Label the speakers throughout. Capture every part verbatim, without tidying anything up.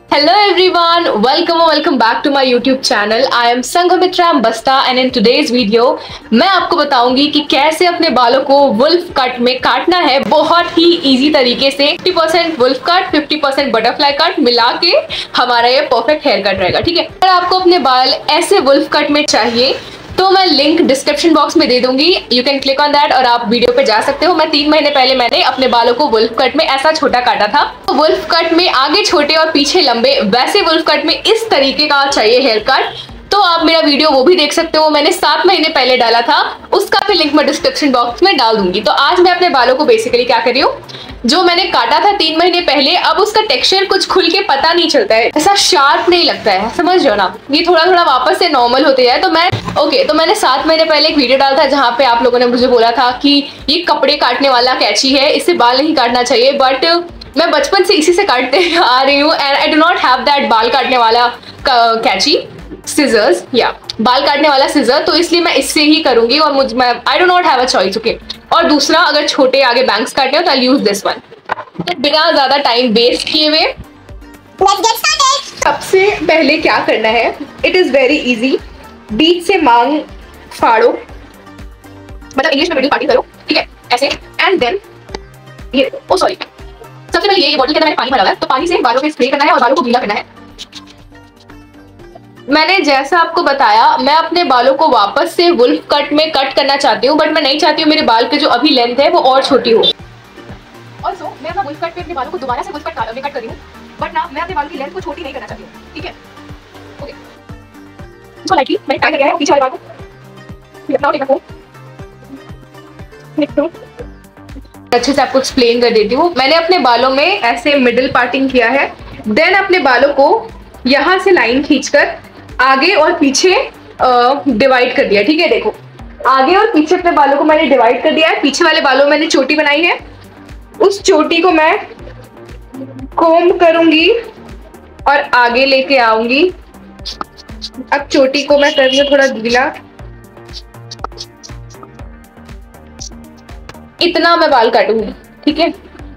Speaker 1: Hello everyone, welcome or welcome back to my YouTube channel. I am Sanghmitra Ambasta and in today's video मैं आपको बताऊंगी कि कैसे अपने बालों को वुल्फ कट में काटना है बहुत ही इजी तरीके से। Fifty percent wolf cut, fifty percent butterfly cut मिला के हमारा ये परफेक्ट हेयर कट रहेगा। ठीक है, अगर आपको अपने बाल ऐसे वुल्फ कट में चाहिए तो मैं लिंक डिस्क्रिप्शन बॉक्स में दे दूंगी, you can click on that और आप वीडियो पे जा सकते हो। मैं तीन महीने पहले मैंने अपने बालों को वुल्फ कट में ऐसा छोटा काटा था। तो वुल्फ कट में आगे छोटे और पीछे लंबे, वैसे वुल्फ कट में इस तरीके का चाहिए हेयर कट तो आप मेरा वीडियो वो भी देख सकते हो। मैंने सात महीने पहले डाला था, उसका भी लिंक मैं डिस्क्रिप्शन बॉक्स में डाल दूंगी। तो आज मैं अपने बालों को बेसिकली क्या कर रही हूँ, जो मैंने काटा था तीन महीने पहले, अब उसका टेक्सचर कुछ खुल के पता नहीं चलता है, ऐसा शार्प नहीं लगता है, समझ रहे हो ना। ये थोड़ा थोड़ा वापस से नॉर्मल होते जाए। तो मैं ओके तो मैंने सात महीने पहले एक वीडियो डाला था जहाँ पे आप लोगों ने मुझे बोला था कि ये कपड़े काटने वाला कैंची है, इससे बाल नहीं काटना चाहिए। बट मैं बचपन से इसी से काटते आ रही हूँ and I do not have that बाल काटने वाला कैंची, सिजर्स या बाल काटने वाला सिजर, तो इसलिए मैं इससे ही करूंगी और मुझ मैं I do not have a choice. Okay, और दूसरा अगर छोटे आगे बैंक्स काटने हो तो आई यूज दिस वन। तो बिना ज्यादा टाइम वेस्ट किए हुए लेट्स गेट स्टार्टेड। सबसे पहले क्या करना है, इट इज वेरी इजी। बीच से मांग फाड़ो, मतलब इंग्लिश में मिडिल पार्टी करो, ठीक है, ऐसे। एंड देन ये देखो, ओ सॉरी, सबसे पहले ये, ये बॉटल के अंदर मैंने पानी भरा हुआ है, तो पानी से बालों पे स्प्रे करना है और बालों को गीला करना है। मैंने जैसा आपको बताया, मैं अपने बालों को वापस से वुल्फ कट में कट करना चाहती हूँ, बट मैं नहीं चाहती हूँ मेरे बाल के जो अभी लेंथ है वो और छोटी हो। ऑल्सो मैं अपना वुल्फ कट पे अपने बालों को दोबारा से वुल्फ कट में कट कर रही हूँ, बट ना मैं अपने बालों की लेंथ को छोटी नहीं करना चाहती हूँ, ठीक है। ओके, इसको लाइटली मैंने टाइट कर दिया है पीछे वाले बाल को। नाउ टेक अ फोम, अच्छे से आपको एक्सप्लेन कर देती हूँ। मैंने अपने बालों में ऐसे मिडिल पार्टिंग किया है, देन अपने बालों को यहाँ से लाइन खींचकर आगे और पीछे डिवाइड कर दिया, ठीक है। देखो, आगे और पीछे अपने बालों को मैंने डिवाइड कर दिया है। पीछे वाले बालों में मैंने चोटी बनाई है, उस चोटी को मैं कोम्ब करूंगी और आगे लेके आऊंगी। अब चोटी को मैं कर रही हूँ थोड़ा गीला, इतना मैं बाल काटूंगी, ठीक है।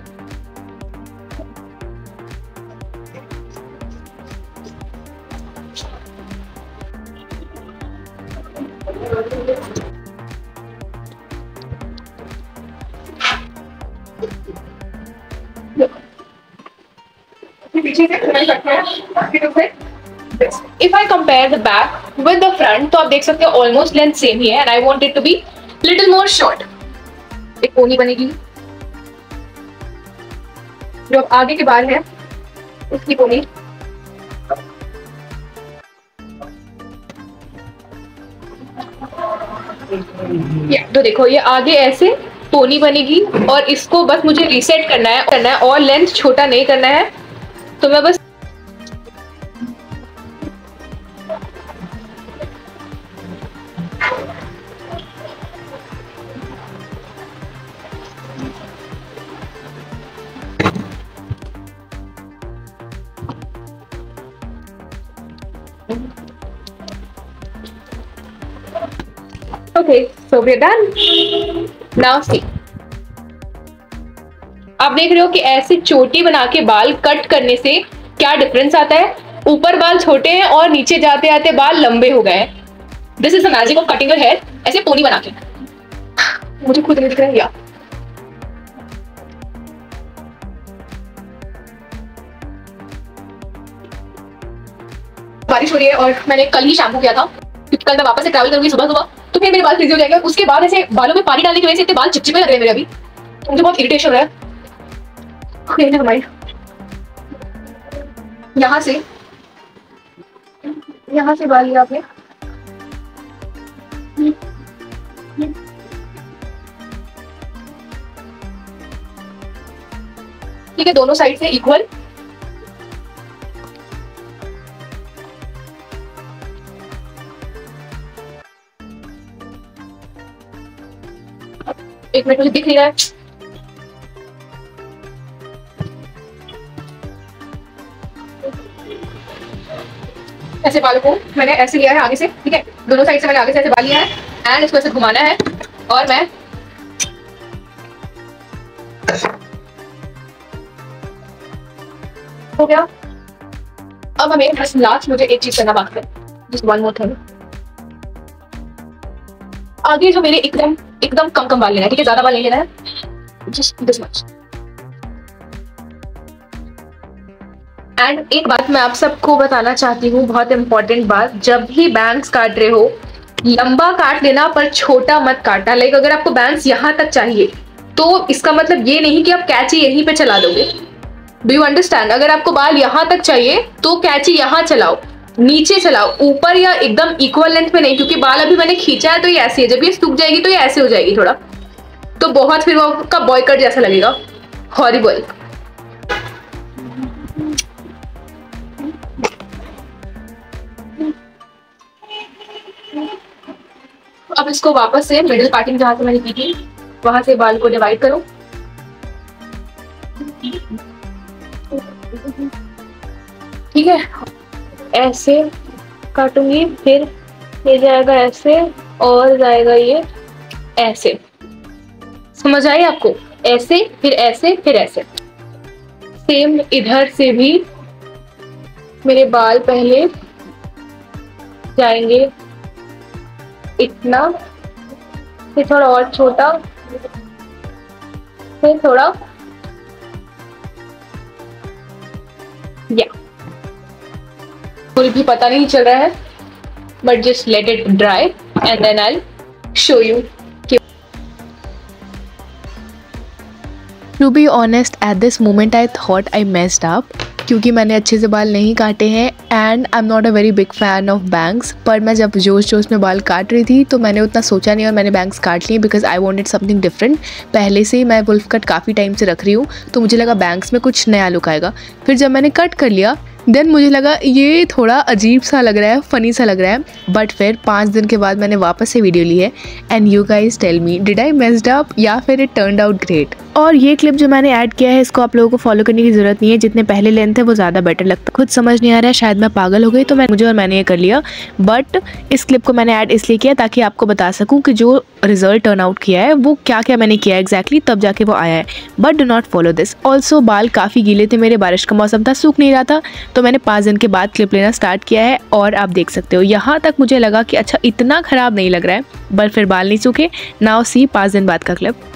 Speaker 1: If I compare the back with the front, तो आप देख सकते हो ऑलमोस्ट लेंथ सेम ही है and I want it to be little more short. एक पोनी बनेगी, जो अब आगे के बाल है उसकी पोनी। या तो देखो, ये आगे ऐसे पोनी बनेगी और इसको बस मुझे रीसेट करना है करना है और लेंथ छोटा नहीं करना है। तो मैं बस okay, so we are done. Now see, आप देख रहे हो कि ऐसे चोटी बना के बाल कट करने से क्या डिफरेंस आता है। ऊपर बाल छोटे हैं और नीचे जाते आते बाल लंबे हो गए हैं। This is the magic of cutting your hair, ऐसे पोनी बना के। मुझे खुद नहीं दिख रहा है, या बारिश हो रही है और मैंने कल ही शैम्पू किया था क्योंकि कल मैं वापस से ट्रैवल करूंगी सुबह सुबह, तो फिर मेरे बाल फ्रीजी हो जाएंगे। उसके बाद ऐसे बालों में पानी डालने की वजह से इतने बाल चिपचिपे लग रहे हैं मेरे अभी, तो मुझे बहुत इरिटेशन हो रहा है। यहाँ से यहाँ से बाल लिया आपने, ठीक है, दोनों साइड से इक्वल। एक मिनट, मुझे दिख नहीं रहा है। ऐसे बालों को मैंने ऐसे लिया है आगे से, ठीक है, दोनों साइड से मैंने आगे से ऐसे बाल लिया है एंड इसको ऐसे घुमाना है और मैं हो गया। अब हमें बस लास्ट मुझे एक चीज करना बाकी है, जस्ट वन मोर थिंग। आगे जो मेरे एकदम एकदम कम कम बाल लेना है, ठीक है, ज्यादा बाल नहीं लेना है, जस्ट दिस मच। एंड एक बात मैं आप सबको बताना चाहती हूँ, बहुत इंपॉर्टेंट बात, जब भी बैंग्स काट रहे हो लंबा काट लेना पर छोटा मत काटना। लाइक अगर आपको बैंग्स यहाँ तक चाहिए तो इसका मतलब ये नहीं कि आप कैची यहीं पे चला दोगे। Do you understand? अगर आपको बाल यहाँ तक चाहिए तो कैची यहाँ चलाओ, नीचे चलाओ, ऊपर या एकदम इक्वल लेंथ में नहीं, क्योंकि बाल अभी मैंने खींचा है तो ये ऐसे है, जब ये सूख जाएगी तो ये ऐसे हो जाएगी थोड़ा, तो बहुत फिर वो आपका बॉय कट जैसा लगेगा, हॉरिबल। अब इसको वापस से मिडिल पार्टिंग जहां से मैंने की थी वहां से बाल को डिवाइड करो। ठीक है, ऐसे काटूंगी, फिर ये जाएगा ऐसे और जाएगा ये ऐसे। समझ आई आपको? ऐसे फिर ऐसे फिर ऐसे। सेम इधर से भी मेरे बाल पहले जाएंगे इतना, फिर थोड़ा और छोटा, फिर थोड़ा या फुल भी पता नहीं चल रहा है, but just let it dry and then I show you.
Speaker 2: To be honest at this moment I thought I messed up, क्योंकि मैंने अच्छे से बाल नहीं काटे हैं and I am not a very big fan of bangs. पर मैं जब जोश जोश में बाल काट रही थी तो मैंने उतना सोचा नहीं और मैंने बैंग्स काट लिए because I wanted something different. पहले से ही मैं वुल्फ कट काफ़ी टाइम से रख रही हूँ तो मुझे लगा बैंग्स में कुछ नया लुक आएगा। फिर जब मैंने कट कर लिया देन मुझे लगा ये थोड़ा अजीब सा लग रहा है, फ़नी सा लग रहा है। बट फिर पाँच दिन के बाद मैंने वापस से वीडियो ली है and you guys tell me did I messed up या फिर इट टर्न्ड आउट ग्रेट। और ये क्लिप जो मैंने ऐड किया है इसको आप लोगों को फॉलो करने की ज़रूरत नहीं है, जितने पहले लेंथ है वो ज़्यादा बेटर लगता। खुद समझ नहीं आ रहा है, शायद मैं पागल हो गई तो मैं मुझे और मैंने ये कर लिया। बट इस क्लिप को मैंने ऐड इसलिए किया ताकि आपको बता सकूँ कि जो रिजल्ट टर्न आउट किया है वो क्या क्या मैंने किया एग्जैक्टली, तब जाके वो आया है। But do not follow this. Also बाल काफ़ी गीले थे मेरे, बारिश का मौसम था, सूख नहीं रहा था, तो मैंने पाँच दिन के बाद क्लिप लेना स्टार्ट किया है और आप देख सकते हो यहाँ तक मुझे लगा कि अच्छा इतना ख़राब नहीं लग रहा है, बट फिर बाल नहीं सूखे। नाउ सी पाँच दिन बाद का क्लिप।